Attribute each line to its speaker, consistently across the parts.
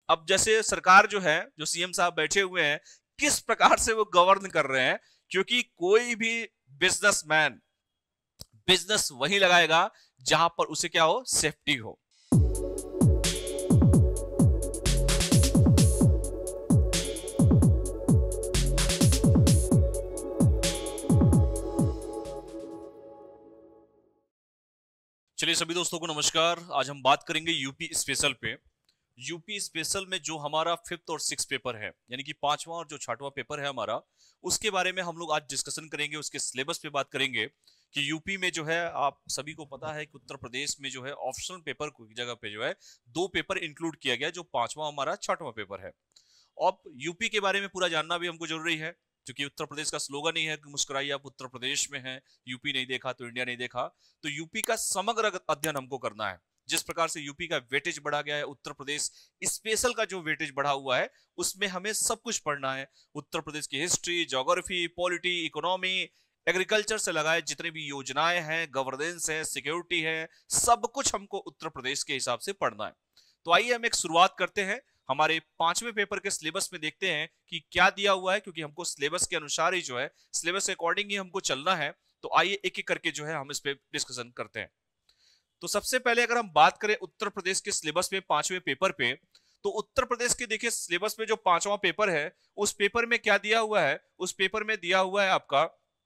Speaker 1: अब जैसे सरकार जो है, जो सीएम साहब बैठे हुए हैं, किस प्रकार से वो गवर्न कर रहे हैं, क्योंकि कोई भी बिजनेसमैन बिजनेस वही लगाएगा जहां पर उसे क्या हो, सेफ्टी हो। चलिए सभी दोस्तों को नमस्कार। आज हम बात करेंगे यूपी स्पेशल पे। यूपी स्पेशल में जो हमारा 5th और 6th पेपर है, यानी कि 5वां और जो 6वां पेपर है हमारा, उसके बारे में हम लोग आज डिस्कशन करेंगे। उसके सिलेबस पे बात करेंगे कि यूपी में जो है, आप सभी को पता है कि उत्तर प्रदेश में जो है ऑप्शनल पेपर की जगह पे जो है 2 पेपर इंक्लूड किया गया, जो 5वां हमारा 6वां पेपर है। अब यूपी के बारे में पूरा जानना भी हमको जरूरी है, क्योंकि उत्तर प्रदेश का स्लोगन ही है कि मुस्कुराइए आप उत्तर प्रदेश में हैं, यूपी नहीं देखा तो इंडिया नहीं देखा। तो यूपी का समग्र अध्ययन हमको करना है। जिस प्रकार से यूपी का वेटेज बढ़ा गया है, उत्तर प्रदेश स्पेशल का जो वेटेज बढ़ा हुआ है, उसमें हमें सब कुछ पढ़ना है। उत्तर प्रदेश की history, geography, polity, economy, agriculture से लगाए जितने भी योजनाएं हैं, गवर्नेंस है, सिक्योरिटी है, सब कुछ हमको उत्तर प्रदेश के हिसाब से पढ़ना है। तो आइए हम एक शुरुआत करते हैं। हमारे 5वें पेपर के सिलेबस में देखते हैं कि क्या दिया हुआ है, क्योंकि हमको सिलेबस के अनुसार ही जो है, सिलेबस के अकॉर्डिंग ही हमको चलना है। तो आइए एक एक करके जो है हम इस पे डिस्कशन करते हैं। तो सबसे पहले अगर हम बात करें उत्तर प्रदेश के सिलेबस में 5वें पेपर पे, तो उत्तर प्रदेश के देखिए सिलेबस में जो 5वां पेपर है, उस पेपर में क्या दिया हुआ है? उस पेपर में दिया हुआ है आपका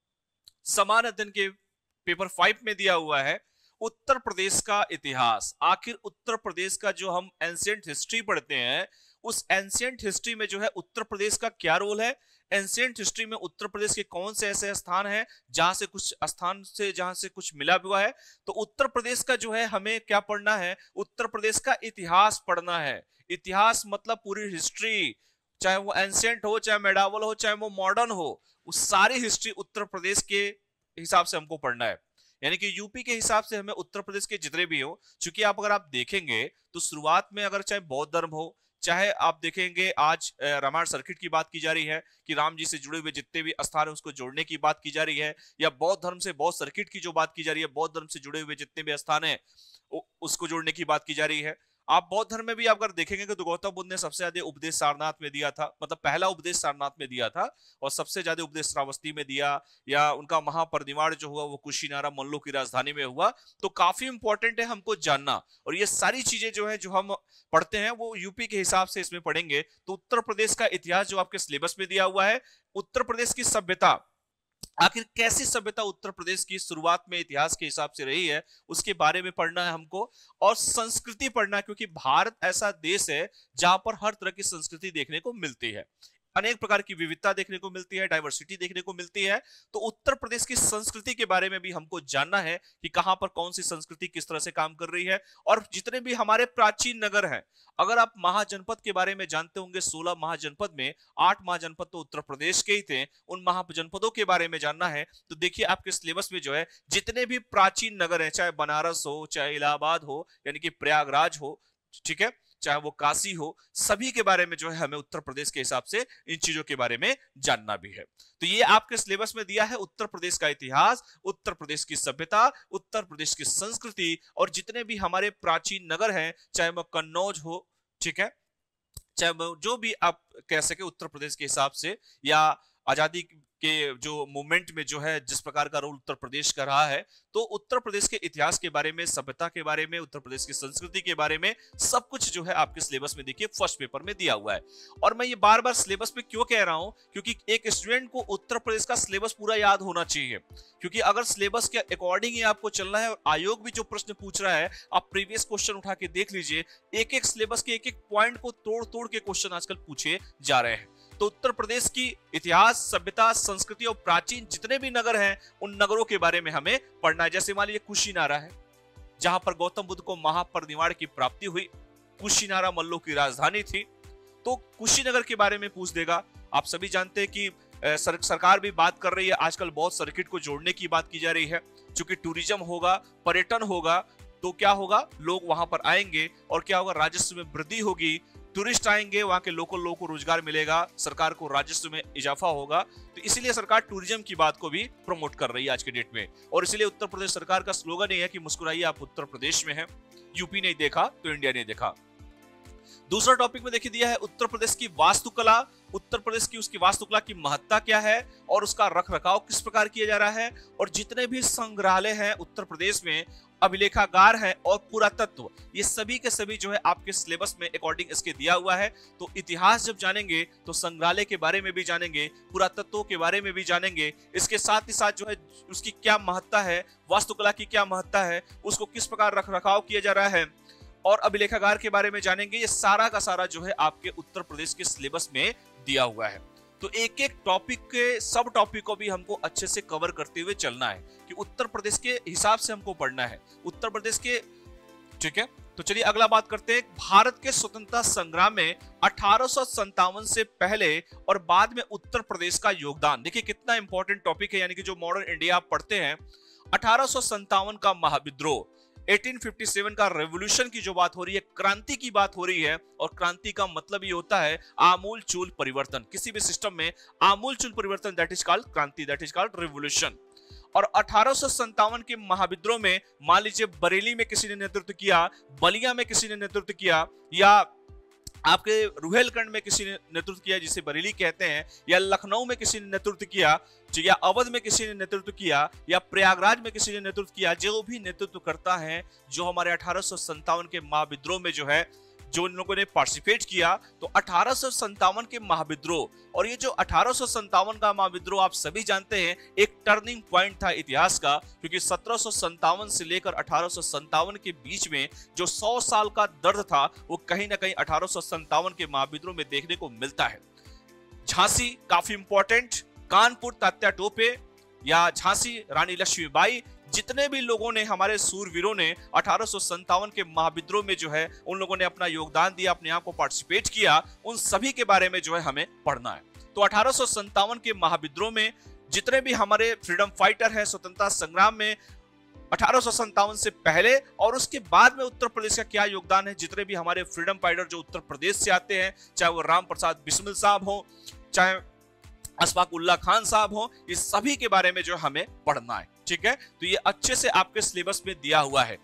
Speaker 1: समान अध्ययन के पेपर 5 में दिया हुआ है उत्तर प्रदेश का इतिहास। आखिर उत्तर प्रदेश का जो हम एंशिएंट हिस्ट्री पढ़ते हैं, उस एंशिएंट हिस्ट्री में जो है उत्तर प्रदेश का क्या रोल है? एंशिएंट हिस्ट्री में उत्तर प्रदेश के कौन से ऐसे स्थान हैं जहां से कुछ स्थान से जहां से कुछ मिला हुआ है? तो उत्तर प्रदेश का जो है हमें क्या पढ़ना है? उत्तर प्रदेश का इतिहास पढ़ना है। इतिहास मतलब पूरी हिस्ट्री, चाहे वो एंशिएंट हो, चाहे मेडावल हो, चाहे वो मॉडर्न हो, उस सारी हिस्ट्री उत्तर प्रदेश के हिसाब से हमको पढ़ना है। यानी कि यूपी के हिसाब से हमें उत्तर प्रदेश के जितने भी हो, क्योंकि अगर आप देखेंगे तो शुरुआत में अगर चाहे बौद्ध धर्म हो, चाहे आप देखेंगे आज रामायण सर्किट की बात की जा रही है कि राम जी से जुड़े हुए जितने भी स्थान है उसको जोड़ने की बात की जा रही है, या बौद्ध धर्म से बौद्ध सर्किट की जो बात की जा रही है, बौद्ध धर्म से जुड़े हुए जितने भी स्थान है उसको जोड़ने की बात की जा रही है। आप बौद्ध धर्म में भी अगर देखेंगे तो गौतम बुद्ध ने सबसे ज्यादा उपदेश सारनाथ में दिया था, मतलब पहला उपदेश सारनाथ में दिया था, और सबसे ज्यादा उपदेश श्रावस्ती में दिया, या उनका महापरिनिर्वाण जो हुआ वो कुशीनारा मल्लों की राजधानी में हुआ। तो काफी इंपॉर्टेंट है हमको जानना, और ये सारी चीजें जो है जो हम पढ़ते हैं वो यूपी के हिसाब से इसमें पढ़ेंगे। तो उत्तर प्रदेश का इतिहास जो आपके सिलेबस में दिया हुआ है, उत्तर प्रदेश की सभ्यता, आखिर कैसी सभ्यता उत्तर प्रदेश की शुरुआत में इतिहास के हिसाब से रही है, उसके बारे में पढ़ना है हमको। और संस्कृति पढ़ना है, क्योंकि भारत ऐसा देश है जहां पर हर तरह की संस्कृति देखने को मिलती है, अनेक प्रकार की विविधता देखने को मिलती है, डाइवर्सिटी देखने को मिलती है। तो उत्तर प्रदेश की संस्कृति के बारे में भी हमको जानना है कि कहां पर कौन सी संस्कृति किस तरह से काम कर रही है। और जितने भी हमारे प्राचीन नगर हैं, अगर आप महाजनपद के बारे में जानते होंगे, 16 महाजनपद में 8 महाजनपद तो उत्तर प्रदेश के ही थे, उन महाजनपदों के बारे में जानना है। तो देखिए आपके सिलेबस में जो है जितने भी प्राचीन नगर हैं, चाहे बनारस हो, चाहे इलाहाबाद हो, यानी कि प्रयागराज हो, ठीक है, चाहे वो काशी हो, सभी के बारे में जो है हमें उत्तर प्रदेश के हिसाब से इन चीजों के बारे में जानना भी है। तो ये आपके सिलेबस में दिया है उत्तर प्रदेश का इतिहास, उत्तर प्रदेश की सभ्यता, उत्तर प्रदेश की संस्कृति, और जितने भी हमारे प्राचीन नगर हैं, चाहे वो कन्नौज हो, ठीक है, चाहे वो जो भी आप कह सके उत्तर प्रदेश के हिसाब से, या आजादी के जो मूवमेंट में जो है जिस प्रकार का रोल उत्तर प्रदेश का रहा है, तो उत्तर प्रदेश के इतिहास के बारे में, सभ्यता के बारे में, उत्तर प्रदेश की संस्कृति के बारे में सब कुछ जो है आपके सिलेबस में देखिए फर्स्ट पेपर में दिया हुआ है। और मैं ये बार बार सिलेबस पे क्यों कह रहा हूं, क्योंकि एक स्टूडेंट को उत्तर प्रदेश का सिलेबस पूरा याद होना चाहिए, क्योंकि अगर सिलेबस के अकॉर्डिंग ही आपको चलना है, और आयोग भी जो प्रश्न पूछ रहा है, आप प्रीवियस क्वेश्चन उठा के देख लीजिए, एक एक सिलेबस के एक एक पॉइंट को तोड़ तोड़ के क्वेश्चन आजकल पूछे जा रहे हैं। तो उत्तर प्रदेश की इतिहास, सभ्यता, संस्कृति और प्राचीन जितने भी नगर हैं, उन नगरों के बारे में हमें पढ़ना है। जैसे मान लीजिए कुशीनारा है, जहां पर गौतम बुद्ध को महापरिनिर्वाण की प्राप्ति हुई, कुशीनारा मल्लों की राजधानी थी, तो कुशीनगर के बारे में पूछ देगा। आप सभी जानते हैं कि सरकार भी बात कर रही है, आजकल बहुत सर्किट को जोड़ने की बात की जा रही है, क्योंकि टूरिज्म होगा, पर्यटन होगा, तो क्या होगा, लोग वहां पर आएंगे और क्या होगा, राजस्व में वृद्धि होगी, टूरिस्ट आएंगे, वहां के लोकल लोगों को रोजगार मिलेगा, सरकार को राजस्व में इजाफा होगा। तो इसीलिए सरकार टूरिज्म की बात को भी प्रमोट कर रही है आज के डेट में, और इसीलिए उत्तर प्रदेश सरकार का स्लोगन ये है कि मुस्कुराइए आप उत्तर प्रदेश में हैं, यूपी नहीं देखा तो इंडिया नहीं देखा। दूसरा टॉपिक में देखिए दिया है उत्तर प्रदेश की वास्तुकला, उत्तर प्रदेश की उसकी वास्तुकला की महत्ता क्या है और उसका रखरखाव किस प्रकार किया जा रहा है, और जितने भी संग्रहालय हैं उत्तर प्रदेश में, अभिलेखागार है और पुरातत्व, ये सभी के सभी जो है आपके सिलेबस में अकॉर्डिंग इसके दिया हुआ है। तो इतिहास जब जानेंगे तो संग्रहालय के बारे में भी जानेंगे, पुरातत्व के बारे में भी जानेंगे, इसके साथ ही साथ जो है उसकी क्या महत्ता है, वास्तुकला की क्या महत्ता है, उसको किस प्रकार रखरखाव किया जा रहा है, और अभिलेखागार के बारे में जानेंगे। ये सारा का सारा जो है आपके उत्तर प्रदेश के सिलेबस में दिया हुआ है। तो एक एक टॉपिक के सब टॉपिक को भी हमको अच्छे से कवर करते हुए चलना है कि उत्तर प्रदेश के हिसाब से हमको पढ़ना है उत्तर प्रदेश के। ठीक है, तो चलिए अगला बात करते हैं। भारत के स्वतंत्रता संग्राम में 1857 से पहले और बाद में उत्तर प्रदेश का योगदान, देखिए कितना इंपॉर्टेंट टॉपिक है, यानी कि जो मॉडर्न इंडिया आप पढ़ते हैं। 1857 का महाविद्रोह, 1857 का रेवोल्यूशन की जो बात हो रही है, क्रांति की बात हो रही है, और क्रांति का मतलब ये होता है आमूल चूल परिवर्तन। किसी भी सिस्टम में आमूल चूल परिवर्तन, दैट इज कॉल्ड क्रांति, दैट इज कॉल्ड रेवोल्यूशन। और 1857 के महाविद्रोह में मान लीजिए बरेली में किसी ने नेतृत्व किया, बलिया में किसी ने नेतृत्व किया, या आपके रुहेलखंड में किसी ने नेतृत्व किया जिसे बरेली कहते हैं, या लखनऊ में किसी ने नेतृत्व किया, या अवध में किसी ने नेतृत्व किया, या प्रयागराज में किसी ने नेतृत्व किया, जो भी नेतृत्व करता है, जो हमारे 1857 के महाविद्रोह में जो है जो इन लोगों ने पार्टिसिपेट किया, तो 1857 के महाविद्रोह, और ये जो 1857 का महाविद्रोह आप सभी जानते हैं एक टर्निंग पॉइंट था इतिहास का, क्योंकि 1757 से लेकर 1857 के बीच में जो 100 साल का दर्द था वो कहीं ना कहीं 1857 के महाविद्रोह में देखने को मिलता है। झांसी काफी इंपॉर्टेंट, कानपुर तात्या टोपे या झांसी रानी लक्ष्मीबाई, जितने भी लोगों ने, हमारे सूरवीरों ने 1857 के महाविद्रोह में जो है उन लोगों ने अपना योगदान दिया, अपने आप को पार्टिसिपेट किया, उन सभी के बारे में जो है हमें पढ़ना है। तो 1857 के महाविद्रोह में जितने भी हमारे फ्रीडम फाइटर हैं स्वतंत्रता संग्राम में 1857 से पहले और उसके बाद में उत्तर प्रदेश का क्या योगदान है, जितने भी हमारे फ्रीडम फाइटर जो उत्तर प्रदेश से आते हैं, चाहे वो राम प्रसाद बिस्मिल साहब हो, चाहे अशफाक उल्लाह खान साहब हो, इस सभी के बारे में जो हमें पढ़ना है। ठीक है, तो ये अच्छे से आपके सिलेबस में दिया हुआ है।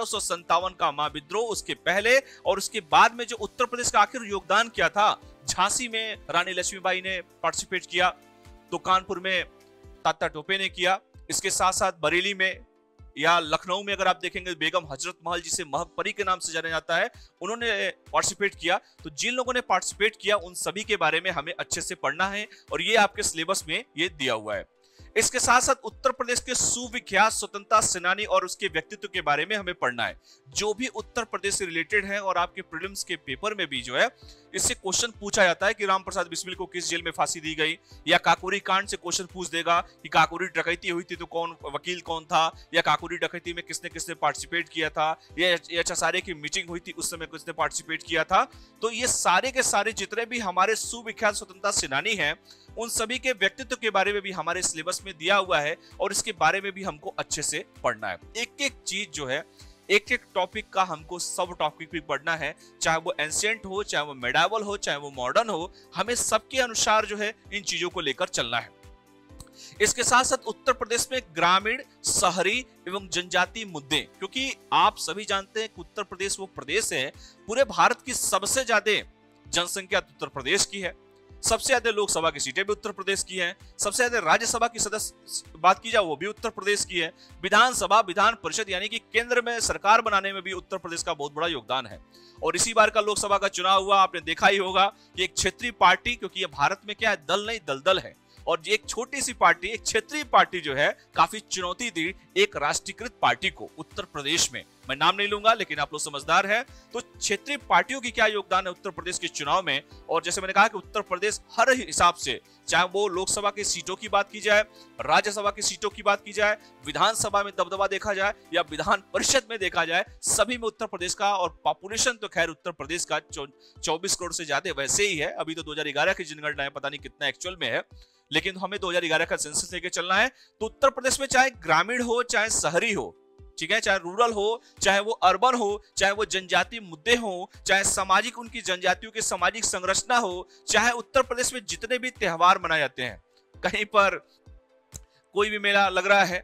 Speaker 1: 1857 का महाविद्रोह, उसके पहले और उसके बाद में जो उत्तर प्रदेश का आखिर योगदान किया था। झांसी में रानी लक्ष्मीबाई ने पार्टिसिपेट किया, तो कानपुर में तात्या टोपे ने किया, इसके साथ साथ बरेली में या लखनऊ में अगर आप देखेंगे बेगम हजरत महल, जिसे महकपरी के नाम से जाना जाता है, उन्होंने पार्टिसिपेट किया। तो जिन लोगों ने पार्टिसिपेट किया उन सभी के बारे में हमें अच्छे से पढ़ना है और ये आपके सिलेबस में ये दिया हुआ है। इसके साथ साथ उत्तर प्रदेश के सुविख्यात स्वतंत्रता सेनानी और उसके व्यक्तित्व के बारे में हमें पढ़ना है, जो भी उत्तर प्रदेश से रिलेटेड है। और आपके प्रीलिम्स के पेपर में भी जो है इससे क्वेश्चन पूछा जाता है कि राम प्रसाद बिस्मिल को किस जेल में फांसी दी गई, या काकोरी कांड से क्वेश्चन पूछ देगा कि काकोरी डकैती हुई थी तो कौन वकील कौन था, या काकोरी डकैती में किसने किसने पार्टिसिपेट किया था, या चसारे की मीटिंग हुई थी उस समय किसने पार्टिसिपेट किया था। तो ये सारे के सारे जितने भी हमारे सुविख्यात स्वतंत्रता सेनानी हैं उन सभी के व्यक्तित्व के बारे में भी हमारे सिलेबस में दिया हुआ है और इसके बारे में भी हमको अच्छे से पढ़ना है। एक एक चीज जो है, एक एक टॉपिक का हमको सब टॉपिक भी पढ़ना है, चाहे वो एंशिएंट हो, चाहे वो मेडावल हो, चाहे वो मॉडर्न हो, हमें सबके अनुसार जो है इन चीजों को लेकर चलना है। इसके साथ साथ उत्तर प्रदेश में ग्रामीण, शहरी एवं जनजातीय मुद्दे, क्योंकि आप सभी जानते हैं कि उत्तर प्रदेश वो प्रदेश है, पूरे भारत की सबसे ज्यादा जनसंख्या उत्तर प्रदेश की है, सबसे ज्यादा लोकसभा की सीटें भी उत्तर प्रदेश की हैं, सबसे ज्यादा राज्यसभा की सदस्य बात की जाए वो भी उत्तर प्रदेश की है, विधानसभा, विधान परिषद यानी कि केंद्र में सरकार बनाने में भी उत्तर प्रदेश का बहुत बड़ा योगदान है। और इसी बार का लोकसभा का चुनाव हुआ, आपने देखा ही होगा कि एक क्षेत्रीय पार्टी, क्योंकि ये भारत में क्या है, दल नहीं दलदल है, और एक छोटी सी पार्टी, एक क्षेत्रीय पार्टी जो है काफी चुनौती दी एक राष्ट्रीयकृत पार्टी को उत्तर प्रदेश में। मैं नाम नहीं लूंगा लेकिन आप लोग समझदार हैं। तो क्षेत्रीय पार्टियों की क्या योगदान है उत्तर प्रदेश के चुनाव में, और जैसे मैंने कहा कि उत्तर प्रदेश हर हिसाब से, चाहे वो लोकसभा की सीटों की बात की जाए, राज्यसभा की सीटों की बात की जाए, विधानसभा में दबदबा देखा जाए या विधान परिषद में देखा जाए, सभी में उत्तर प्रदेश का, और पॉपुलेशन तो खैर उत्तर प्रदेश का 24 करोड़ से ज्यादा वैसे ही है। अभी तो 2011 की जनगणना है, पता नहीं कितना एक्चुअल में है, लेकिन हमें 2011 का सेंसस लेके चलना है। तो उत्तर प्रदेश में चाहे ग्रामीण हो चाहे शहरी हो, ठीक है, चाहे रूरल हो चाहे वो अर्बन हो, चाहे वो जनजातीय मुद्दे हो, चाहे सामाजिक उनकी जनजातियों की सामाजिक संरचना हो, चाहे उत्तर प्रदेश में जितने भी त्योहार मनाए जाते हैं, कहीं पर कोई भी मेला लग रहा है,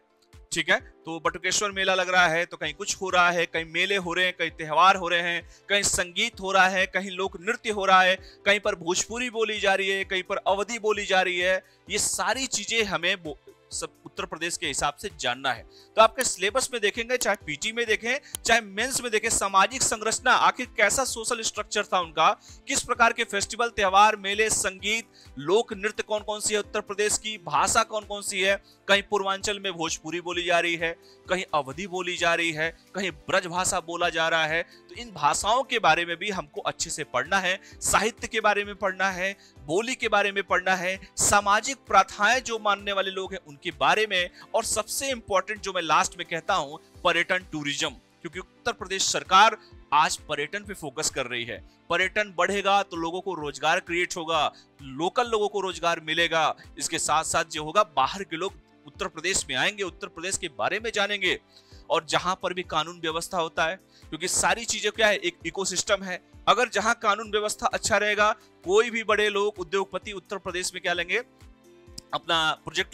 Speaker 1: ठीक है। तो बटुकेश्वर मेला लग रहा है तो कहीं कुछ हो रहा है, कहीं मेले हो रहे हैं, कहीं त्योहार हो रहे हैं, कहीं संगीत हो रहा है, कहीं लोक नृत्य हो रहा है, कहीं पर भोजपुरी बोली जा रही है, कहीं पर अवधी बोली जा रही है। ये सारी चीजें हमें सब उत्तर प्रदेश के हिसाब से जानना है। तो आपके सिलेबस में देखेंगे, चाहे पीटी में देखें, चाहे मेंस में देखें, सामाजिक संरचना आखिर कैसा सोशल स्ट्रक्चर था उनका, किस प्रकार के फेस्टिवल, त्योहार, मेले, संगीत, लोक नृत्य कौन कौन सी है उत्तर प्रदेश की, भाषा कौन कौन सी है, कहीं पूर्वांचल में भोजपुरी बोली जा रही है, कहीं अवधी बोली जा रही है, कहीं ब्रज भाषा बोला जा रहा है। तो इन भाषाओं के बारे में भी हमको अच्छे से पढ़ना है, साहित्य के बारे में पढ़ना है, बोली के बारे में पढ़ना है, सामाजिक प्रथाएं जो मानने वाले लोग हैं उनके बारे में, और सबसे इंपॉर्टेंट जो मैं लास्ट में कहता हूं, पर्यटन, टूरिज्म। क्योंकि उत्तर प्रदेश सरकार आज पर्यटन पे फोकस कर रही है। पर्यटन बढ़ेगा तो लोगों को रोजगार क्रिएट होगा, लोकल लोगों को रोजगार मिलेगा। इसके साथ साथ जो होगा, बाहर के लोग उत्तर प्रदेश में आएंगे, उत्तर प्रदेश के बारे में जानेंगे। और जहां पर भी कानून व्यवस्था होता है, क्योंकि सारी चीजें क्या है, एक इकोसिस्टम है। अगर जहां कानून व्यवस्था अच्छा रहेगा, कोई भी बड़े लोग, उद्योगपति उत्तर प्रदेश में क्या लेंगे, अपना प्रोजेक्ट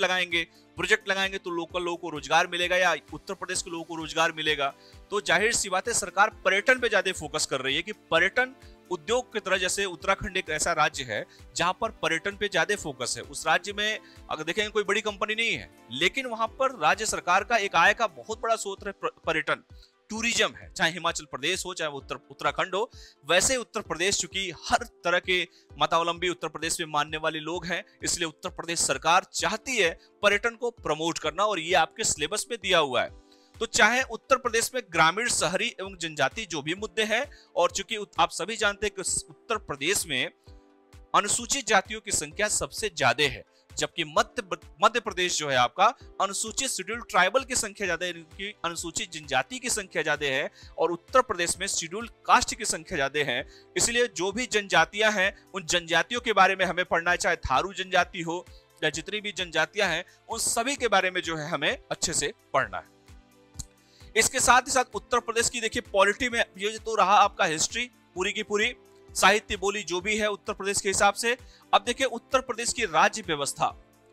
Speaker 1: लगाएंगे तो लोकल लोगों को रोजगार मिलेगा या उत्तर प्रदेश के लोगों को रोजगार मिलेगा। तो जाहिर सी बात है, सरकार पर्यटन पे ज्यादा फोकस कर रही है कि पर्यटन उद्योग की तरह, जैसे उत्तराखंड एक ऐसा राज्य है जहां पर पर्यटन पे ज्यादा फोकस है। उस राज्य में अगर देखेंगे कोई बड़ी कंपनी नहीं है, लेकिन वहां पर राज्य सरकार का एक आय का बहुत बड़ा स्रोत है पर्यटन, टूरिज्म है। चाहे हिमाचल प्रदेश हो, चाहे उत्तराखंड हो, वैसे उत्तर प्रदेश चूंकि हर तरह के मतावलंबी उत्तर प्रदेश में मानने वाले लोग हैं, इसलिए उत्तर प्रदेश सरकार चाहती है पर्यटन को प्रमोट करना, और ये आपके सिलेबस में दिया हुआ है। तो चाहे उत्तर प्रदेश में ग्रामीण, शहरी एवं जनजाति जो भी मुद्दे हैं, और चूंकि आप सभी जानते हैं कि उत्तर प्रदेश में अनुसूचित जातियों की संख्या सबसे ज्यादा है, जबकि मध्य प्रदेश जो है आपका अनुसूचित शेड्यूल ट्राइबल की संख्या ज्यादा है, अनुसूचित जनजाति की संख्या ज्यादा है, और उत्तर प्रदेश में शेड्यूल कास्ट की संख्या ज्यादा है। इसलिए जो भी जनजातियां हैं, उन जनजातियों के बारे में हमें पढ़ना है, चाहे थारू जनजाति हो या जितनी भी जनजातियां हैं, उन सभी के बारे में जो है हमें अच्छे से पढ़ना है। इसके साथ ही साथ उत्तर प्रदेश की देखिए पॉलिटी में ये तो रहा आपका हिस्ट्री पूरी की पूरी, साहित्य, बोली जो भी है उत्तर प्रदेश के हिसाब से। अब देखिए उत्तर प्रदेश की राज्य व्यवस्था,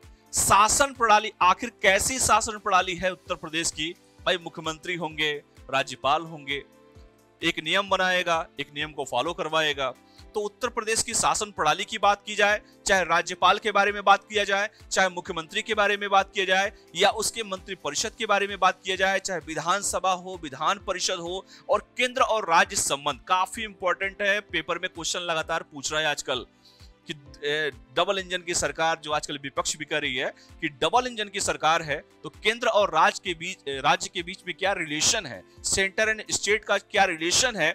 Speaker 1: शासन प्रणाली, आखिर कैसी शासन प्रणाली है उत्तर प्रदेश की। भाई मुख्यमंत्री होंगे, राज्यपाल होंगे, एक नियम बनाएगा, एक नियम को फॉलो करवाएगा। तो उत्तर प्रदेश की शासन प्रणाली की बात की जाए, चाहे राज्यपाल के बारे में बात किया जाए, चाहे मुख्यमंत्री के बारे में बात किया जाए, या उसके मंत्री परिषद के बारे में बात किया जाए, चाहे विधानसभा हो, विधान परिषद हो, और केंद्र और राज्य संबंध काफी इंपॉर्टेंट है। पेपर में क्वेश्चन लगातार पूछ रहा है आजकल कि डबल इंजन की सरकार, जो आजकल विपक्ष भी कर रही है कि डबल इंजन की सरकार है, तो केंद्र और राज्य के बीच में क्या रिलेशन है, सेंटर एंड स्टेट का क्या रिलेशन है,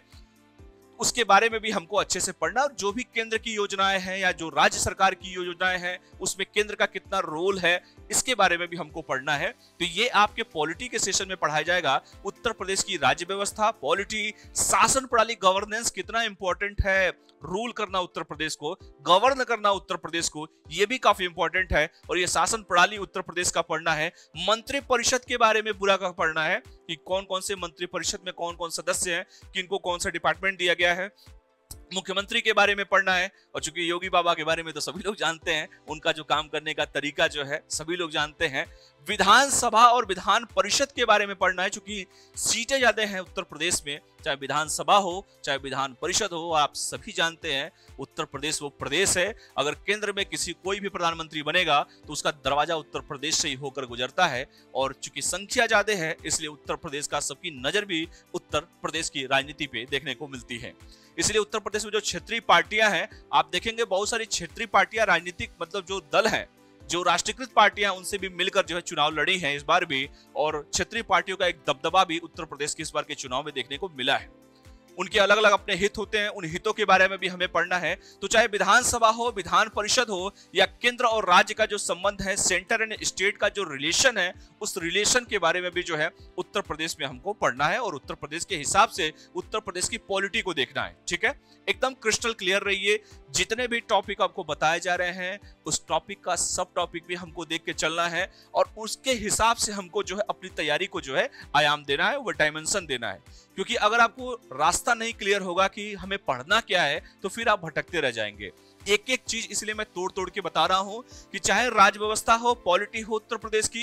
Speaker 1: उसके बारे में भी हमको अच्छे से पढ़ना। और जो भी केंद्र की योजनाएं हैं या जो राज्य सरकार की योजनाएं हैं, उसमें केंद्र का कितना रोल है, इसके बारे में भी हमको पढ़ना है। तो ये आपके पॉलिटी के सेशन में पढ़ाया जाएगा। उत्तर प्रदेश की राज्य व्यवस्था, पॉलिटी, शासन प्रणाली, गवर्नेंस कितना इंपॉर्टेंट है, रूल करना उत्तर प्रदेश को, गवर्न करना उत्तर प्रदेश को, ये भी काफी इंपॉर्टेंट है। और ये शासन प्रणाली उत्तर प्रदेश का पढ़ना है। मंत्री परिषद के बारे में पूरा का पढ़ना है कि कौन कौन से मंत्री परिषद में कौन कौन सदस्य हैं, किनको कौन सा डिपार्टमेंट दिया गया है। मुख्यमंत्री के बारे में पढ़ना है, और चूंकि योगी बाबा के बारे में तो सभी लोग जानते हैं, उनका जो काम करने का तरीका जो है सभी लोग जानते हैं। विधानसभा और विधान परिषद के बारे में पढ़ना है, चूंकि सीटें ज्यादा हैं उत्तर प्रदेश में, चाहे विधानसभा हो चाहे विधान परिषद हो। आप सभी जानते हैं उत्तर प्रदेश वो प्रदेश है, अगर केंद्र में कोई भी प्रधानमंत्री बनेगा तो उसका दरवाजा उत्तर प्रदेश से ही होकर गुजरता है। और चूंकि संख्या ज्यादा है, इसलिए उत्तर प्रदेश का सबकी नजर भी उत्तर प्रदेश की राजनीति पे देखने को मिलती है। इसलिए उत्तर प्रदेश में जो क्षेत्रीय पार्टियां हैं, आप देखेंगे बहुत सारी क्षेत्रीय पार्टियां, राजनीतिक मतलब जो दल हैं, जो राष्ट्रीयकृत पार्टियां, उनसे भी मिलकर जो है चुनाव लड़ी हैं इस बार भी, और क्षेत्रीय पार्टियों का एक दबदबा भी उत्तर प्रदेश के इस बार के चुनाव में देखने को मिला है। उनके अलग अलग अपने हित होते हैं, उन हितों के बारे में भी हमें पढ़ना है। तो चाहे विधानसभा हो, विधान परिषद हो, या केंद्र और राज्य का जो संबंध है, सेंटर एंड स्टेट का जो रिलेशन है, उस रिलेशन के बारे में भी जो है उत्तर प्रदेश में हमको पढ़ना है, और उत्तर प्रदेश के हिसाब से उत्तर प्रदेश की पॉलिटी को देखना है। ठीक है, एकदम क्रिस्टल क्लियर रहिए। जितने भी टॉपिक आपको बताए जा रहे हैं, उस टॉपिक का सब टॉपिक भी हमको देख के चलना है, और उसके हिसाब से हमको जो है अपनी तैयारी को जो है आयाम देना है, वो डायमेंशन देना है। क्योंकि अगर आपको रास्ता नहीं क्लियर होगा कि हमें पढ़ना क्या है, तो फिर आप भटकते रह जाएंगे। एक एक चीज इसलिए मैं तोड़ तोड़ के बता रहा हूं कि चाहे राज्य व्यवस्था हो, पॉलिटी हो उत्तर प्रदेश की,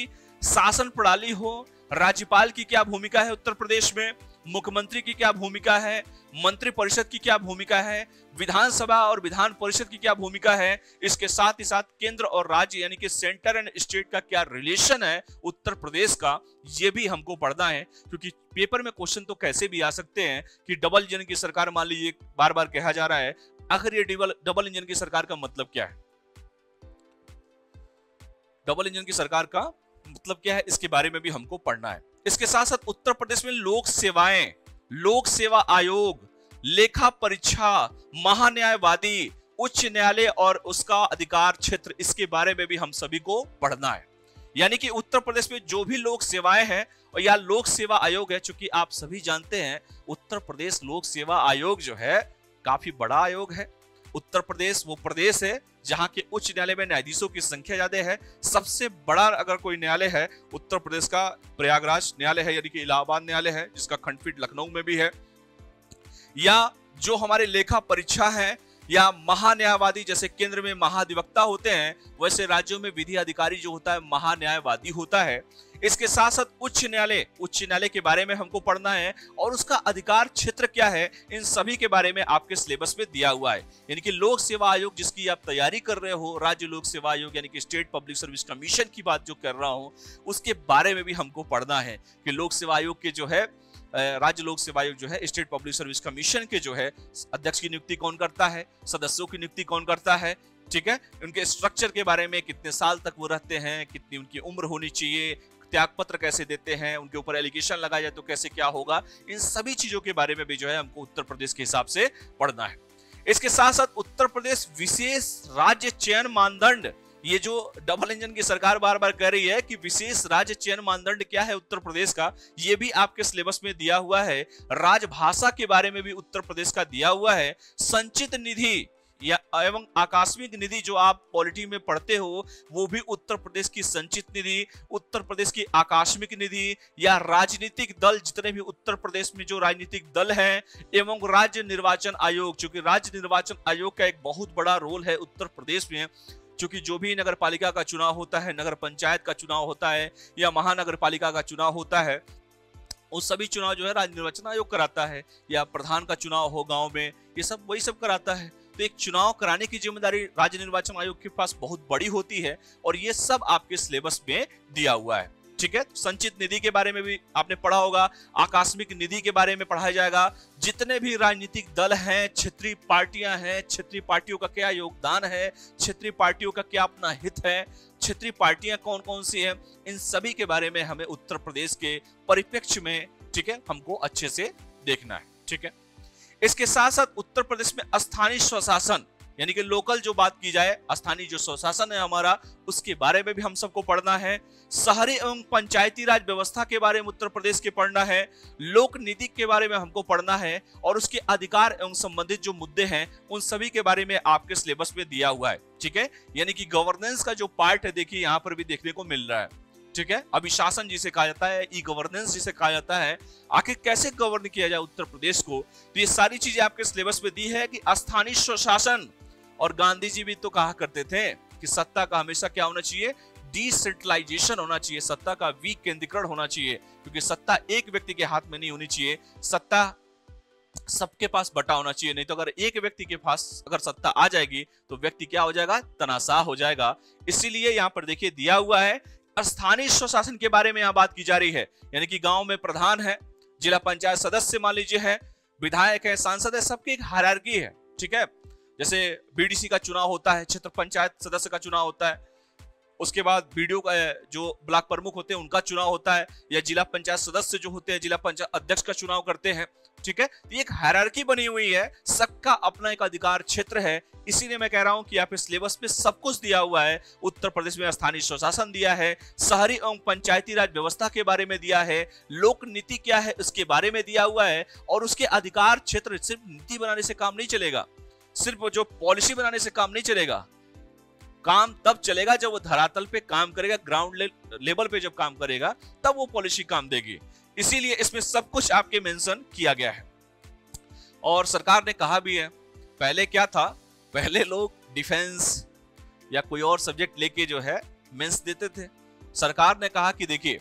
Speaker 1: शासन प्रणाली हो, राज्यपाल की क्या भूमिका है उत्तर प्रदेश में, मुख्यमंत्री की क्या भूमिका है, मंत्री परिषद की क्या भूमिका है, विधानसभा और विधान परिषद की क्या भूमिका है, इसके साथ ही साथ केंद्र और राज्य यानी कि सेंटर एंड स्टेट का क्या रिलेशन है उत्तर प्रदेश का, ये भी हमको पढ़ना है। क्योंकि पेपर में क्वेश्चन तो कैसे भी आ सकते हैं कि डबल इंजन की सरकार, मान लीजिए बार बार कहा जा रहा है, आखिर ये डबल इंजन की सरकार का मतलब क्या है, डबल इंजन की सरकार का मतलब क्या है, इसके बारे में भी हमको पढ़ना है। इसके साथ साथ उत्तर प्रदेश में लोक सेवाएं, लोक सेवा आयोग, लेखा परीक्षा, महान्यायवादी, उच्च न्यायालय और उसका अधिकार क्षेत्र, इसके बारे में भी हम सभी को पढ़ना है। यानी कि उत्तर प्रदेश में जो भी लोक सेवाएं हैं और या लोक सेवा आयोग है, चूंकि आप सभी जानते हैं उत्तर प्रदेश लोक सेवा आयोग जो है काफी बड़ा आयोग है। उत्तर प्रदेश वो प्रदेश है जहां के उच्च न्यायालय में न्यायाधीशों की संख्या ज्यादा है। सबसे बड़ा अगर कोई न्यायालय है उत्तर प्रदेश का प्रयागराज न्यायालय है, यानी कि इलाहाबाद न्यायालय है, जिसका खंडपीठ लखनऊ में भी है। या जो हमारे लेखा परीक्षा है या महान्यायवादी, जैसे केंद्र में महाधिवक्ता होते हैं, वैसे राज्यों में विधि अधिकारी जो होता है महान्यायवादी होता है। इसके साथ साथ उच्च न्यायालय के बारे में हमको पढ़ना है और उसका अधिकार क्षेत्र क्या है, इन सभी के बारे में आपके सिलेबस में दिया हुआ है। यानी कि लोक सेवा आयोग जिसकी आप तैयारी कर रहे हो, राज्य लोक सेवा आयोग यानी कि स्टेट पब्लिक सर्विस कमीशन की बात जो कर रहा हूं, उसके बारे में भी हमको पढ़ना है कि लोक सेवा आयोग के जो है, राज्य लोक सेवा आयोग जो है, स्टेट पब्लिक सर्विस कमीशन के जो है अध्यक्ष की नियुक्ति कौन करता है, सदस्यों की नियुक्ति कौन करता है, ठीक है, उनके स्ट्रक्चर के बारे में, कितने साल तक वो रहते हैं, कितनी उनकी उम्र होनी चाहिए, त्यागपत्र कैसे देते हैं, उनके ऊपर एलिगेशन लगाया जाए तो कैसे क्या होगा, इन सभी चीजों के बारे में भी जो है हमको उत्तर प्रदेश के हिसाब से पढ़ना है। इसके साथ साथ उत्तर प्रदेश विशेष राज्य चयन मानदंड, ये जो डबल इंजन की सरकार बार बार कह रही है कि विशेष राज्य चयन मानदंड क्या है उत्तर प्रदेश का, ये भी आपके सिलेबस में दिया हुआ है। राजभाषा के बारे में भी उत्तर प्रदेश का दिया हुआ है। संचित निधि या एवं आकस्मिक निधि जो आप पॉलिटी में पढ़ते हो, वो भी उत्तर प्रदेश की संचित निधि, उत्तर प्रदेश की आकस्मिक निधि, या राजनीतिक दल, जितने भी उत्तर प्रदेश में जो राजनीतिक दल हैं, एवं राज्य निर्वाचन आयोग, क्योंकि राज्य निर्वाचन आयोग का एक बहुत बड़ा रोल है उत्तर प्रदेश में। क्योंकि जो भी नगर पालिका का चुनाव होता है, नगर पंचायत का चुनाव होता है या महानगर पालिका का चुनाव होता है, वो सभी चुनाव जो है राज्य निर्वाचन आयोग कराता है। या प्रधान का चुनाव हो गांव में, ये सब वही सब कराता है। तो एक चुनाव कराने की जिम्मेदारी राज्य निर्वाचन आयोग के पास बहुत बड़ी होती है और ये सब आपके सिलेबस में दिया हुआ है। ठीक है, संचित निधि के बारे में भी आपने पढ़ा होगा, आकस्मिक निधि के बारे में पढ़ाया जाएगा। जितने भी राजनीतिक दल हैं, क्षेत्रीय पार्टियां हैं, क्षेत्रीय पार्टियों का क्या योगदान है, क्षेत्रीय पार्टियों का क्या अपना हित है, क्षेत्रीय पार्टियां कौन कौन सी हैं, इन सभी के बारे में हमें उत्तर प्रदेश के परिप्रेक्ष्य में, ठीक है, हमको अच्छे से देखना है। ठीक है, इसके साथ साथ उत्तर प्रदेश में स्थानीय स्वशासन यानी कि लोकल जो बात की जाए, स्थानीय जो स्वशासन है हमारा, उसके बारे में भी हम सबको पढ़ना है। शहरी एवं पंचायती राज व्यवस्था के बारे में उत्तर प्रदेश के पढ़ना है। लोक नीति के बारे में हमको पढ़ना है और उसके अधिकार एवं संबंधित जो मुद्दे हैं उन सभी के बारे में आपके सिलेबस में दिया हुआ है। ठीक है, यानी कि गवर्नेंस का जो पार्ट है, देखिए यहाँ पर भी देखने को मिल रहा है। ठीक है, अभिशासन जिसे कहा जाता है, ई गवर्नेंस जिसे कहा जाता है, आखिर कैसे गवर्न किया जाए उत्तर प्रदेश को, तो ये सारी चीजें आपके सिलेबस में दी है कि स्थानीय स्वशासन। और गांधी जी भी तो कहा करते थे कि सत्ता का हमेशा क्या होना चाहिए, डिसेंट्रलाइजेशन होना चाहिए, सत्ता का विकेंद्रीकरण होना चाहिए, क्योंकि सत्ता एक व्यक्ति के हाथ में नहीं होनी चाहिए, सत्ता सबके पास बटा होना चाहिए। नहीं तो अगर एक व्यक्ति के पास अगर सत्ता आ जाएगी तो व्यक्ति क्या हो जाएगा, तनाशाह हो जाएगा। इसीलिए यहाँ पर देखिए दिया हुआ है स्थानीय स्वशासन के बारे में यहाँ बात की जा रही है। यानी कि गांव में प्रधान है, जिला पंचायत सदस्य मान लीजिए है, विधायक है, सांसद है, सबकी एक हायरार्की है। ठीक है, जैसे बीडीसी का चुनाव होता है, क्षेत्र पंचायत सदस्य का चुनाव होता है, उसके बाद बीडीओ का जो ब्लॉक प्रमुख होते हैं उनका चुनाव होता है, या जिला पंचायत सदस्य जो होते हैं जिला पंचायत अध्यक्ष का चुनाव करते हैं। ठीक है, तो एक हायरार्की बनी हुई है, सबका अपना एक अधिकार क्षेत्र है। इसीलिए मैं कह रहा हूं कि यहाँ पे सिलेबस में सब कुछ दिया हुआ है। उत्तर प्रदेश में स्थानीय स्वशासन दिया है, शहरी एवं पंचायती राज व्यवस्था के बारे में दिया है, लोक नीति क्या है उसके बारे में दिया हुआ है, और उसके अधिकार क्षेत्र। सिर्फ नीति बनाने से काम नहीं चलेगा, सिर्फ जो पॉलिसी बनाने से काम नहीं चलेगा, काम तब चलेगा जब वो धरातल पे काम करेगा, ग्राउंड लेवल पे जब काम करेगा तब वो पॉलिसी काम देगी। इसीलिए इसमें सब कुछ आपके मेंशन किया गया है। और सरकार ने कहा भी है, पहले क्या था, पहले लोग डिफेंस या कोई और सब्जेक्ट लेके जो है मेंस देते थे, सरकार ने कहा कि देखिए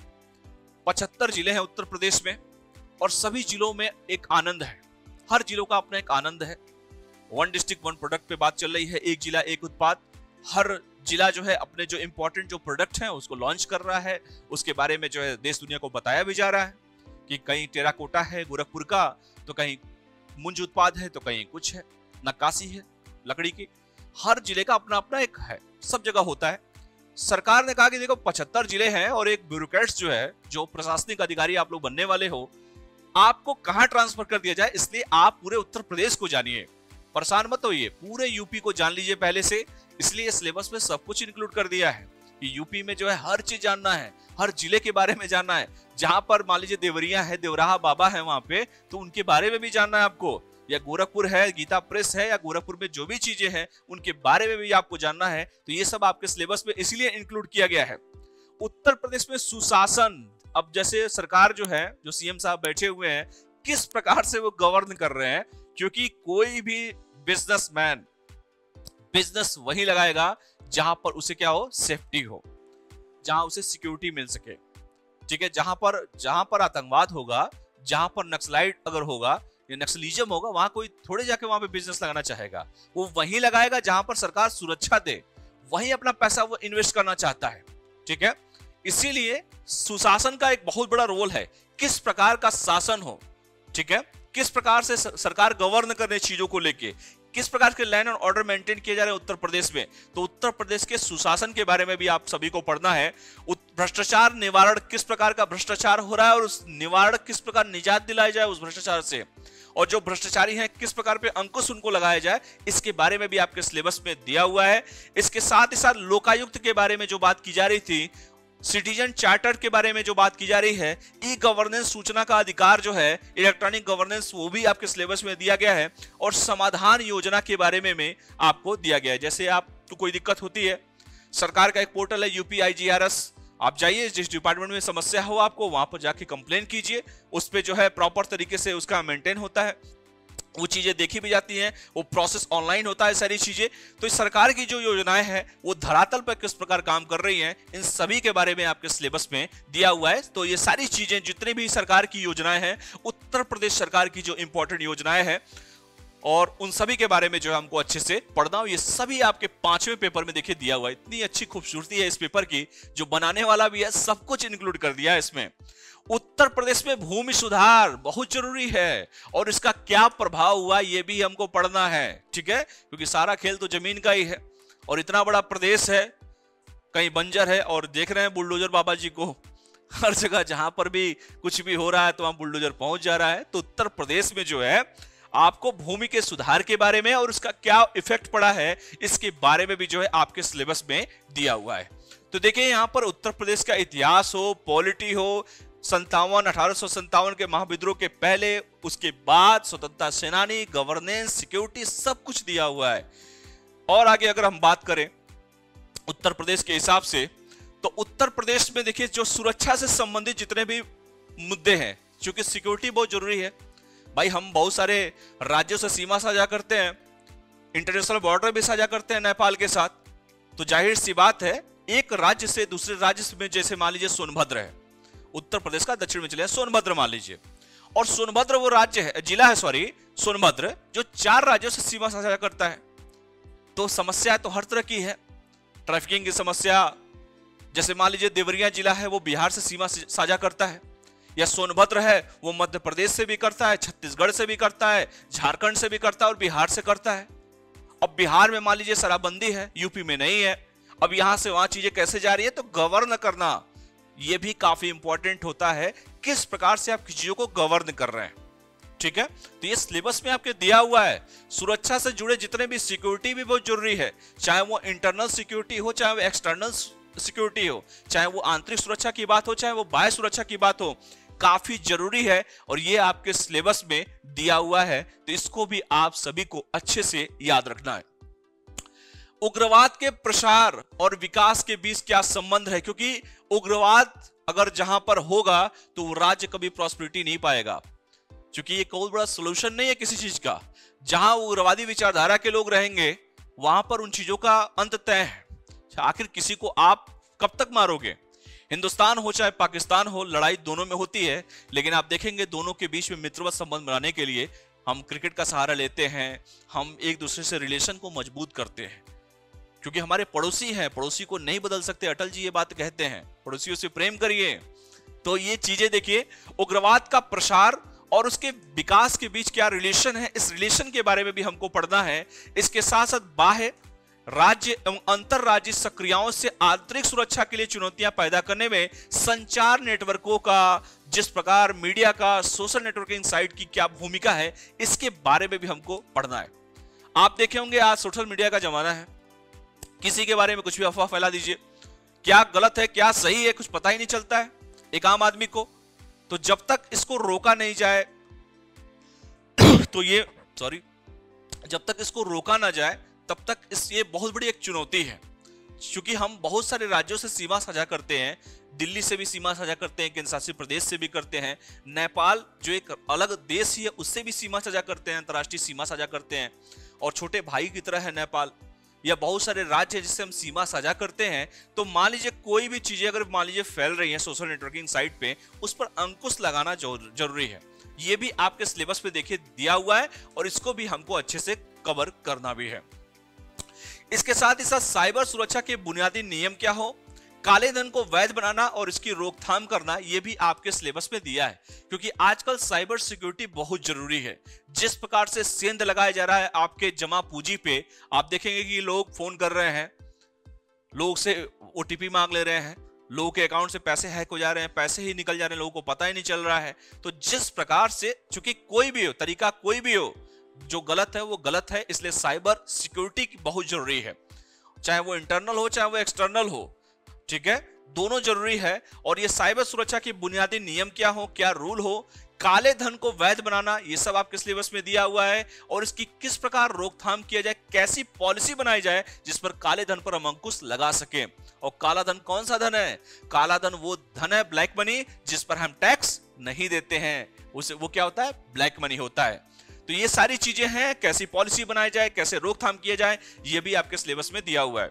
Speaker 1: 75 जिले हैं उत्तर प्रदेश में और सभी जिलों में एक आनंद है, हर जिलों का अपना एक आनंद है। वन डिस्ट्रिक्ट वन प्रोडक्ट पे बात चल रही है, एक जिला एक उत्पाद। हर जिला जो है अपने जो इंपॉर्टेंट जो प्रोडक्ट हैं उसको लॉन्च कर रहा है, उसके बारे में जो है देश दुनिया को बताया भी जा रहा है कि कहीं टेराकोटा है गोरखपुर का, तो कहीं मुंज उत्पाद है, तो कहीं कुछ है, नक्काशी है लकड़ी की। हर जिले का अपना अपना एक है, सब जगह होता है। सरकार ने कहा कि देखो 75 जिले हैं और एक ब्यूरोक्रेट्स जो है, जो प्रशासनिक अधिकारी आप लोग बनने वाले हो, आपको कहां ट्रांसफर कर दिया जाए, इसलिए आप पूरे उत्तर प्रदेश को जानिए, परेशान मत होइए, पूरे यूपी को जान लीजिए पहले से। इसलिए सिलेबस में सब कुछ इंक्लूड कर दिया है कि यूपी में जो है हर चीज जानना है, हर जिले के बारे में जानना है। जहां पर मान लीजिए देवरिया है, देवराहा बाबा है वहां पे, तो उनके बारे में भी जानना है आपको, या गोरखपुर है, गीता प्रेस है, या गोरखपुर में जो भी चीजें हैं उनके बारे में भी आपको जानना है। तो ये सब आपके सिलेबस में इसलिए इंक्लूड किया गया है। उत्तर प्रदेश में सुशासन, अब जैसे सरकार जो है, जो सीएम साहब बैठे हुए हैं, किस प्रकार से वो गवर्न कर रहे हैं, क्योंकि कोई भी बिजनेसमैन बिजनेस वही लगाएगा जहां पर उसे क्या हो, सेफ्टी हो, जहां उसे सिक्योरिटी मिल सके, ठीक है। जहां पर आतंकवाद होगा, जहां पर नक्सलाइट अगर होगा या नक्सलिज्म होगा, वहां कोई थोड़े जाके वहां पे बिजनेस लगाना चाहेगा, वो वही लगाएगा जहां पर सरकार सुरक्षा दे, वही अपना पैसा वो इन्वेस्ट करना चाहता है, ठीक है। इसीलिए सुशासन का एक बहुत बड़ा रोल है, किस प्रकार का शासन हो, ठीक है, किस प्रकार से सरकार गवर्न कर रही चीजों को लेके, किस प्रकार के लैंड एंड ऑर्डर मेंटेन किए जा रहे हैं उत्तर प्रदेश में। तो उत्तर प्रदेश के सुशासन के बारे में भी आप सभी को पढ़ना है। भ्रष्टाचार निवारण, किस प्रकार का भ्रष्टाचार हो रहा है और उस निवारण किस प्रकार निजात दिलाई जाए उस भ्रष्टाचार से, और जो भ्रष्टाचारी हैं किस प्रकार पे अंकुश उनको लगाया जाए, इसके बारे में भी आपके सिलेबस में दिया हुआ है। इसके साथ ही साथ लोकायुक्त के बारे में जो बात की जा रही थी, सिटीजन चार्टर के बारे में जो बात की जा रही है, ई गवर्नेंस, सूचना का अधिकार जो है, इलेक्ट्रॉनिक गवर्नेंस, वो भी आपके सिलेबस में दिया गया है। और समाधान योजना के बारे में आपको दिया गया है। जैसे आपको कोई दिक्कत होती है, सरकार का एक पोर्टल है UPIGRS, आप जाइए, जिस डिपार्टमेंट में समस्या हो आपको वहां पर जाके कंप्लेन कीजिए, उस पर जो है प्रॉपर तरीके से उसका मेंटेन होता है, वो चीजें देखी भी जाती हैं, वो प्रोसेस ऑनलाइन होता है, सारी चीजें। तो इस सरकार की जो योजनाएं हैं वो धरातल पर किस प्रकार काम कर रही हैं, इन सभी के बारे में आपके सिलेबस में दिया हुआ है। तो ये सारी चीजें, जितनी भी सरकार की योजनाएं हैं, उत्तर प्रदेश सरकार की जो इंपॉर्टेंट योजनाएं हैं, और उन सभी के बारे में जो है हमको अच्छे से पढ़ना हो, ये सभी आपके 5वें पेपर में देखिए दिया हुआ है। इतनी अच्छी खूबसूरती है इस पेपर की, जो बनाने वाला भी है सब कुछ इंक्लूड कर दिया है इसमें। उत्तर प्रदेश में भूमि सुधार बहुत जरूरी है और इसका क्या प्रभाव हुआ ये भी हमको पढ़ना है, ठीक है, क्योंकि सारा खेल तो जमीन का ही है और इतना बड़ा प्रदेश है, कहीं बंजर है, और देख रहे हैं बुलडोजर बाबा जी को, हर जगह जहां पर भी कुछ भी हो रहा है तो वहां बुलडोजर पहुंच जा रहा है। तो उत्तर प्रदेश में जो है आपको भूमि के सुधार के बारे में और उसका क्या इफेक्ट पड़ा है, इसके बारे में भी जो है आपके सिलेबस में दिया हुआ है। तो देखिए यहाँ पर उत्तर प्रदेश का इतिहास हो, पॉलिटी हो, 1857 के महाविद्रोह के पहले, उसके बाद स्वतंत्रता सेनानी, गवर्नेंस, सिक्योरिटी, सब कुछ दिया हुआ है। और आगे अगर हम बात करें उत्तर प्रदेश के हिसाब से, तो उत्तर प्रदेश में देखिए जो सुरक्षा से संबंधित जितने भी मुद्दे हैं, क्योंकि सिक्योरिटी बहुत जरूरी है भाई, हम बहुत सारे राज्यों से सीमा साझा करते हैं, इंटरनेशनल बॉर्डर भी साझा करते हैं नेपाल के साथ, तो जाहिर सी बात है एक राज्य से दूसरे राज्य में, जैसे मान लीजिए सोनभद्र है, उत्तर प्रदेश का दक्षिण में चले सोनभद्र मान लीजिए, और सोनभद्र वो राज्य है, जिला है, सॉरी, सोनभद्र, जो 4 राज्यों से सीमा साझा करता है। तो समस्या तो हर तरह की है, ट्रैफिकिंग की समस्या, जैसे मान लीजिए देवरिया जिला है वो बिहार से सीमा साझा करता है, या सोनभद्र है वो मध्य प्रदेश से भी करता है, छत्तीसगढ़ से भी करता है, झारखंड से भी करता है और बिहार से करता है। अब बिहार में मान लीजिए शराबबंदी है, यूपी में नहीं है, अब यहां से वहां चीजें कैसे जा रही है, तो गवर्न करना यह भी काफी इंपॉर्टेंट होता है, किस प्रकार से आप चीजों को गवर्न कर रहे हैं, ठीक है। तो ये सिलेबस में आपके दिया हुआ है। सुरक्षा से जुड़े जितने भी सिक्योरिटी भी बहुत जरूरी है, चाहे वो इंटरनल सिक्योरिटी हो, चाहे वो एक्सटर्नल सिक्योरिटी हो, चाहे वो आंतरिक सुरक्षा की बात हो, चाहे वो बाह्य सुरक्षा की बात हो, काफी जरूरी है और ये आपके सिलेबस में दिया हुआ है। तो इसको भी आप सभी को अच्छे से याद रखना है। उग्रवाद के प्रसार और विकास के बीच क्या संबंध है, क्योंकि उग्रवाद अगर जहां पर होगा तो राज्य कभी प्रॉस्पेरिटी नहीं पाएगा, क्योंकि ये कोई बड़ा सोल्यूशन नहीं है किसी चीज का। जहां उग्रवादी विचारधारा के लोग रहेंगे वहां पर उन चीजों का अंत तय है। आखिर किसी को आप कब तक मारोगे? हिंदुस्तान हो चाहे पाकिस्तान हो, लड़ाई दोनों में होती है, लेकिन आप देखेंगे दोनों के बीच में मित्रवत संबंध बनाने के लिए हम क्रिकेट का सहारा लेते हैं, हम एक दूसरे से रिलेशन को मजबूत करते हैं, क्योंकि हमारे पड़ोसी हैं, पड़ोसी को नहीं बदल सकते। अटल जी ये बात कहते हैं, पड़ोसियों से प्रेम करिए। तो ये चीजें देखिए, उग्रवाद का प्रसार और उसके विकास के बीच क्या रिलेशन है, इस रिलेशन के बारे में भी हमको पढ़ना है। इसके साथ साथ बाह्य, राज्य एवं अंतरराज्य सक्रियाओं से आंतरिक सुरक्षा के लिए चुनौतियां पैदा करने में संचार नेटवर्कों का, जिस प्रकार मीडिया का, सोशल नेटवर्किंग साइट की क्या भूमिका है, इसके बारे में भी हमको पढ़ना है। आप देखे होंगे आज सोशल मीडिया का जमाना है, किसी के बारे में कुछ भी अफवाह फैला दीजिए, क्या गलत है क्या सही है कुछ पता ही नहीं चलता है एक आम आदमी को। तो जब तक इसको रोका नहीं जाए तो जब तक इसको रोका ना जाए तब तक ये बहुत बड़ी एक चुनौती है, क्योंकि हम बहुत सारे राज्यों से सीमा साझा करते हैं, दिल्ली से भी सीमा साझा करते हैं, केंद्र शासित प्रदेश से भी करते हैं, नेपाल जो एक अलग देश ही है उससे भी सीमा साझा करते हैं, अंतर्राष्ट्रीय सीमा साझा करते हैं, और छोटे भाई की तरह है नेपाल, या बहुत सारे राज्य जिससे हम सीमा साझा करते हैं। तो मान लीजिए कोई भी चीजें अगर मान लीजिए फैल रही है सोशल नेटवर्किंग साइट पे, उस पर अंकुश लगाना जरूरी है। ये भी आपके सिलेबस पे देखिए दिया हुआ है, और इसको भी हमको अच्छे से कवर करना भी है। इसके साथ ही साथ साइबर सुरक्षा के बुनियादी नियम क्या हो, काले धन को वैध बनाना और इसकी रोकथाम करना, यह भी आपके सिलेबस में दिया है, क्योंकि आजकल साइबर सिक्योरिटी बहुत जरूरी है। जिस प्रकार से सेंध लगाया जा रहा है आपके जमा पूंजी पे, आप देखेंगे कि लोग फोन कर रहे हैं, लोग से ओटीपी मांग ले रहे हैं, लोगों के अकाउंट से पैसे हैक हो जा रहे हैं, पैसे ही निकल जा रहे हैं, लोगों को पता ही नहीं चल रहा है। तो जिस प्रकार से, चूंकि कोई भी हो तरीका, कोई भी हो, जो गलत है वो गलत है, इसलिए साइबर सिक्योरिटी बहुत जरूरी है, चाहे वो इंटरनल हो चाहे वो एक्सटर्नल हो, ठीक है, दोनों जरूरी है। और ये साइबर सुरक्षा के बुनियादी नियम क्या हो, क्या रूल हो, काले धन को वैध बनाना, ये सब आपके सिलेबस में दिया हुआ है, और इसकी किस प्रकार रोकथाम किया जाए, कैसी पॉलिसी बनाई जाए जिस पर काले धन पर हम अंकुश लगा सके। और काला धन कौन सा धन है, काला धन वो धन है, ब्लैक मनी, जिस पर हम टैक्स नहीं देते हैं, उसे वो क्या होता है, ब्लैक मनी होता है। तो ये सारी चीजें हैं, कैसी पॉलिसी बनाई जाए, कैसे रोकथाम किया जाए, ये भी आपके सिलेबस में दिया हुआ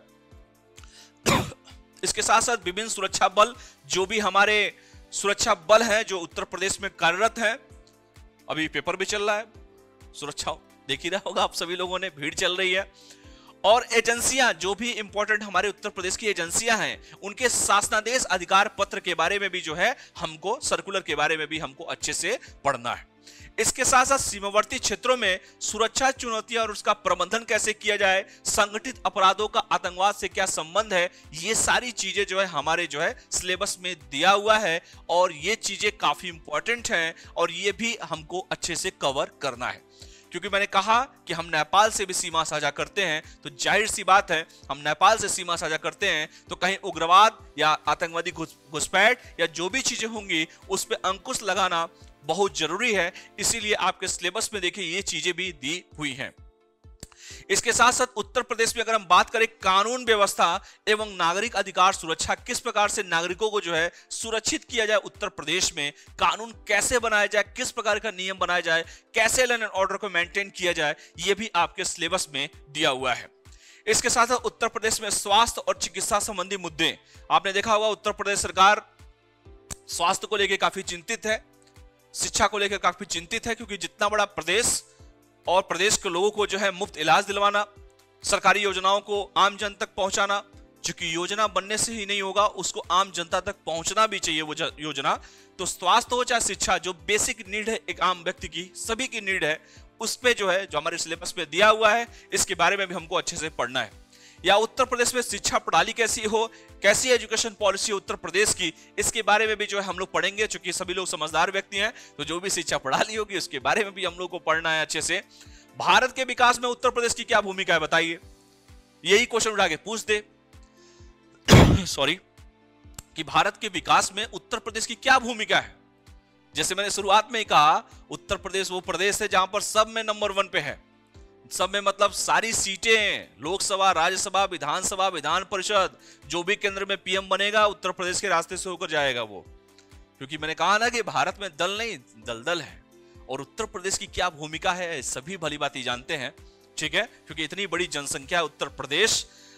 Speaker 1: है। इसके साथ साथ विभिन्न सुरक्षा बल, जो भी हमारे सुरक्षा बल हैं जो उत्तर प्रदेश में कार्यरत हैं, अभी पेपर भी चल रहा है, सुरक्षा देख ही रहा होगा आप सभी लोगों ने, भीड़ चल रही है। और एजेंसियां, जो भी इंपॉर्टेंट हमारे उत्तर प्रदेश की एजेंसियां हैं, उनके शासनादेश अधिकार पत्र के बारे में भी जो है हमको, सर्कुलर के बारे में भी हमको अच्छे से पढ़ना है। इसके साथ साथ सीमावर्ती क्षेत्रों में सुरक्षा चुनौतियां और उसका प्रबंधन कैसे किया जाए, संगठित अपराधों का आतंकवाद से क्या संबंध है, ये सारी चीजें जो है हमारे जो है सिलेबस में दिया हुआ है, और ये चीजें काफी इंपॉर्टेंट हैं, और ये भी हमको अच्छे से कवर करना है। क्योंकि मैंने कहा कि हम नेपाल से भी सीमा साझा करते हैं, तो जाहिर सी बात है हम नेपाल से सीमा साझा करते हैं, तो कहीं उग्रवाद या आतंकवादी घुसपैठ या जो भी चीजें होंगी उस पर अंकुश लगाना बहुत जरूरी है। इसीलिए आपके सिलेबस में देखिए ये चीजें भी दी हुई हैं। इसके साथ साथ उत्तर प्रदेश में अगर हम बात करें कानून व्यवस्था एवं नागरिक अधिकार सुरक्षा, किस प्रकार से नागरिकों को जो है सुरक्षित किया जाए, उत्तर प्रदेश में कानून कैसे बनाया जाए, किस प्रकार का नियम बनाया जाए, कैसे लॉ एंड ऑर्डर को मेंटेन किया जाए, यह भी आपके सिलेबस में दिया हुआ है। इसके साथ साथ उत्तर प्रदेश में स्वास्थ्य और चिकित्सा संबंधी मुद्दे, आपने देखा होगा उत्तर प्रदेश सरकार स्वास्थ्य को लेकर काफी चिंतित है, शिक्षा को लेकर काफी चिंतित है, क्योंकि जितना बड़ा प्रदेश और प्रदेश के लोगों को जो है मुफ्त इलाज दिलवाना, सरकारी योजनाओं को आम जन तक पहुंचाना, क्योंकि योजना बनने से ही नहीं होगा, उसको आम जनता तक पहुंचना भी चाहिए वो योजना। तो स्वास्थ्य हो चाहे शिक्षा, जो बेसिक नीड है एक आम व्यक्ति की, सभी की नीड है, उस पे जो है जो हमारे सिलेबस में दिया हुआ है, इसके बारे में भी हमको अच्छे से पढ़ना है। या उत्तर प्रदेश में शिक्षा प्रणाली कैसी हो, कैसी एजुकेशन पॉलिसी उत्तर प्रदेश की, इसके बारे में भी जो है हम लोग पढ़ेंगे, क्योंकि सभी लोग समझदार व्यक्ति हैं, तो जो भी शिक्षा प्रणाली होगी उसके बारे में भी हम लोग को पढ़ना है अच्छे से। भारत के विकास में उत्तर प्रदेश की क्या भूमिका है बताइए, यही क्वेश्चन उठा के पूछ दे सॉरी, कि भारत के विकास में उत्तर प्रदेश की क्या भूमिका है। जैसे मैंने शुरुआत में ही कहा, उत्तर प्रदेश वो प्रदेश है जहां पर सब में नंबर 1 पे है, सब में मतलब सारी सीटें, लोकसभा, राज्यसभा, विधानसभा, विधान परिषद, जो भी केंद्र में पीएम बनेगा उत्तर प्रदेश के रास्ते से होकर जाएगा वो। क्योंकि मैंने कहा ना कि भारत में दल नहीं दलदल है, और उत्तर प्रदेश की क्या भूमिका है सभी भली भांति जानते हैं, ठीक है, क्योंकि इतनी बड़ी जनसंख्या है उत्तर प्रदेश,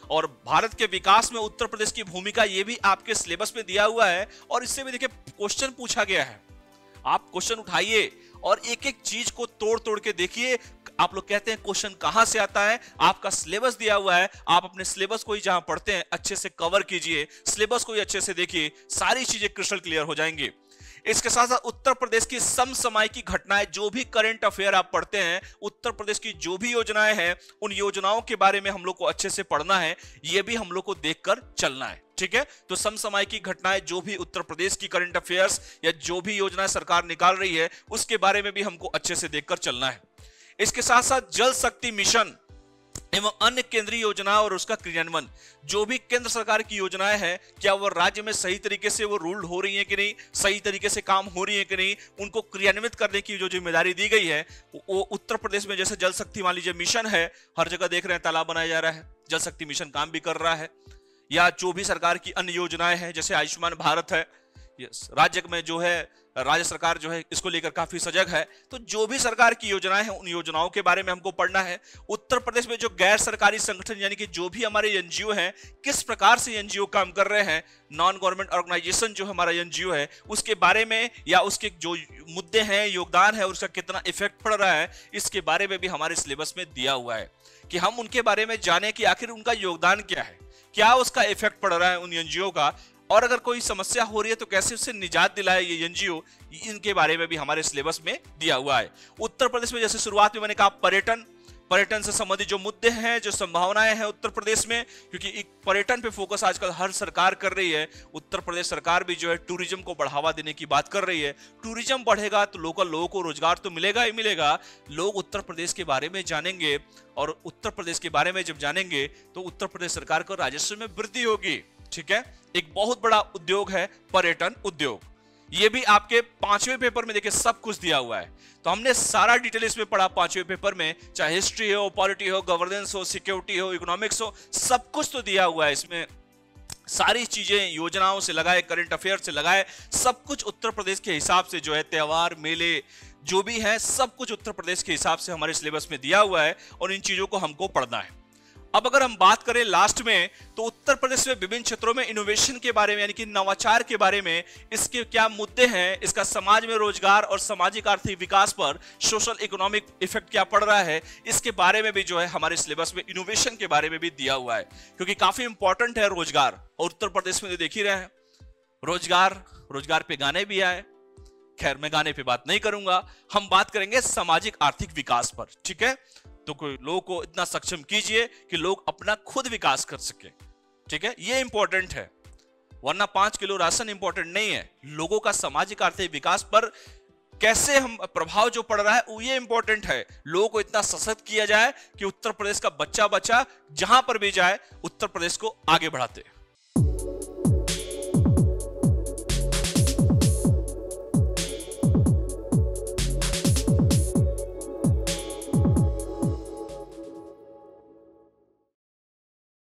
Speaker 1: और भारत के विकास में उत्तर प्रदेश की भूमिका ये भी आपके सिलेबस में दिया हुआ है और इससे भी देखिए क्वेश्चन पूछा गया है। आप क्वेश्चन उठाइए और एक एक चीज को तोड़ तोड़ के देखिए। आप लोग कहते हैं क्वेश्चन कहां से आता है, आपका सिलेबस दिया हुआ है, आप अपने सिलेबस को ही जहां पढ़ते हैं अच्छे से कवर कीजिए, सिलेबस को ही अच्छे से देखिए, सारी चीजें क्रिस्टल क्लियर हो जाएंगी। इसके साथ साथ उत्तर प्रदेश की समसामयिक की घटनाएं, जो भी करंट अफेयर आप पढ़ते हैं, उत्तर प्रदेश की जो भी योजनाएं हैं, उन योजनाओं के बारे में हम लोग को अच्छे से पढ़ना है, ये भी हम लोग को देखकर चलना है। ठीक है, तो समसामयिक की घटनाएं, जो भी उत्तर प्रदेश की करंट अफेयर्स या जो भी योजनाएं सरकार निकाल रही है, उसके बारे में भी हमको अच्छे से देखकर चलना है। इसके साथ साथ जल शक्ति मिशन एवं अन्य केंद्रीय योजना और उसका क्रियान्वयन, जो भी केंद्र सरकार की योजनाएं हैं, क्या वो राज्य में सही तरीके से वो रूल हो रही है कि नहीं, सही तरीके से काम हो रही है कि नहीं, उनको क्रियान्वित करने की जो जिम्मेदारी दी गई है, वो उत्तर प्रदेश में जैसे जल शक्ति मान लीजिए मिशन है, हर जगह देख रहे हैं तालाब बनाया जा रहा है, जल शक्ति मिशन काम भी कर रहा है, या जो भी सरकार की अन्य योजनाएं हैं जैसे आयुष्मान भारत है, राज्य में जो है राज्य सरकार जो है इसको लेकर काफी सजग है। तो जो भी सरकार की योजनाएं हैं, उन योजनाओं के बारे में हमको पढ़ना है। उत्तर प्रदेश में जो गैर सरकारी संगठन यानी कि जो भी हमारे एनजीओ हैं, किस प्रकार से एनजीओ काम कर रहे हैं, नॉन गवर्नमेंट ऑर्गेनाइजेशन जो हमारा एनजीओ है, उसके बारे में या उसके जो मुद्दे हैं, योगदान है, उसका कितना इफेक्ट पड़ रहा है, इसके बारे में भी हमारे सिलेबस में दिया हुआ है कि हम उनके बारे में जाने कि आखिर उनका योगदान क्या है, क्या उसका इफेक्ट पड़ रहा है उन एनजीओ का, और अगर कोई समस्या हो रही है तो कैसे उससे निजात दिलाए ये एनजीओ, इनके बारे में भी हमारे सिलेबस में दिया हुआ है। उत्तर प्रदेश में जैसे शुरुआत में मैंने कहा पर्यटन से संबंधित जो मुद्दे हैं, जो संभावनाएं हैं उत्तर प्रदेश में, क्योंकि पर्यटन पे फोकस आजकल हर सरकार कर रही है। उत्तर प्रदेश सरकार भी जो है टूरिज्म को बढ़ावा देने की बात कर रही है। टूरिज्म बढ़ेगा तो लोकल लोगों को रोजगार तो मिलेगा ही मिलेगा, लोग उत्तर प्रदेश के बारे में जानेंगे, और उत्तर प्रदेश के बारे में जब जानेंगे तो उत्तर प्रदेश सरकार को राजस्व में वृद्धि होगी। ठीक है, एक बहुत बड़ा उद्योग है पर्यटन उद्योग। ये भी आपके 5वें पेपर में देखिए सब कुछ दिया हुआ है। तो हमने सारा डिटेल इसमें पढ़ा 5वें पेपर में, चाहे हिस्ट्री हो, पॉलिटी हो, गवर्नेंस हो, सिक्योरिटी हो, इकोनॉमिक्स हो, सब कुछ तो दिया हुआ है इसमें। सारी चीजें योजनाओं से लगाए, करंट अफेयर से लगाए, सब कुछ उत्तर प्रदेश के हिसाब से जो है, त्योहार मेले जो भी है, सब कुछ उत्तर प्रदेश के हिसाब से हमारे सिलेबस में दिया हुआ है, और इन चीजों को हमको पढ़ना है। अब अगर हम बात करें लास्ट में, तो उत्तर प्रदेश में विभिन्न क्षेत्रों में इनोवेशन के बारे में यानी कि नवाचार के बारे में, इसके क्या मुद्दे हैं, इसका समाज में रोजगार और सामाजिक आर्थिक विकास पर सोशल इकोनॉमिक इफेक्ट क्या पड़ रहा है, इसके बारे में भी जो है हमारे सिलेबस में इनोवेशन के बारे में भी दिया हुआ है, क्योंकि काफी इंपॉर्टेंट है रोजगार। और उत्तर प्रदेश में तो देख ही रहे हैं रोजगार पे गाने भी आए। खैर, मैं गाने पे बात नहीं करूंगा, हम बात करेंगे सामाजिक आर्थिक विकास पर। ठीक है, तो कोई लोगों को इतना सक्षम कीजिए कि लोग अपना खुद विकास कर सके। ठीक है, ये इंपॉर्टेंट है, वरना 5 किलो राशन इंपॉर्टेंट नहीं है। लोगों का सामाजिक आर्थिक विकास पर कैसे हम प्रभाव जो पड़ रहा है वो ये इंपॉर्टेंट है। लोगों को इतना सशक्त किया जाए कि उत्तर प्रदेश का बच्चा जहां पर भी जाए उत्तर प्रदेश को आगे बढ़ाते।